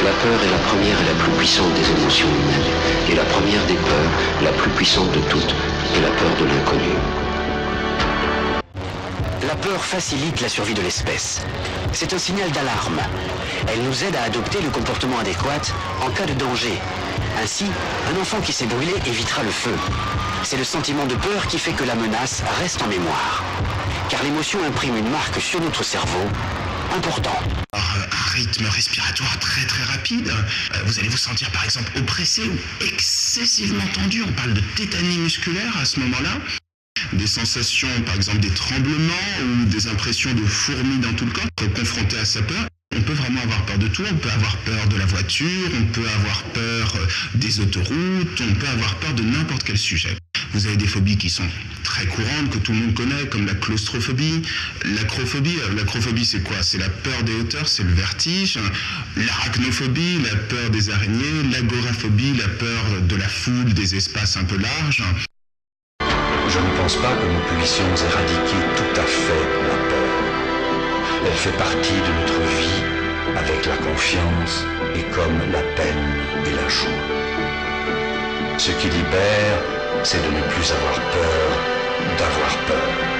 La peur est la première et la plus puissante des émotions humaines, et la première des peurs, la plus puissante de toutes, est la peur de l'inconnu. La peur facilite la survie de l'espèce. C'est un signal d'alarme. Elle nous aide à adopter le comportement adéquat en cas de danger. Ainsi, un enfant qui s'est brûlé évitera le feu. C'est le sentiment de peur qui fait que la menace reste en mémoire. Car l'émotion imprime une marque sur notre cerveau important. Un rythme respiratoire très très rapide. Vous allez vous sentir par exemple oppressé ou excessivement tendu. On parle de tétanie musculaire à ce moment-là. Des sensations, par exemple des tremblements ou des impressions de fourmis dans tout le corps, confronté à sa peur. On peut vraiment avoir peur de tout, on peut avoir peur de la voiture, on peut avoir peur des autoroutes, on peut avoir peur de n'importe quel sujet. Vous avez des phobies qui sont très courantes, que tout le monde connaît, comme la claustrophobie, l'acrophobie. L'acrophobie, c'est quoi? C'est la peur des hauteurs, c'est le vertige. L'arachnophobie, la peur des araignées. L'agoraphobie, la peur de la foule, des espaces un peu larges. Je ne pense pas que nous puissions éradiquer tout à fait la peur. Elle fait partie de notre vie avec la confiance et comme la peine et la joie. Ce qui libère, c'est de ne plus avoir peur d'avoir peur.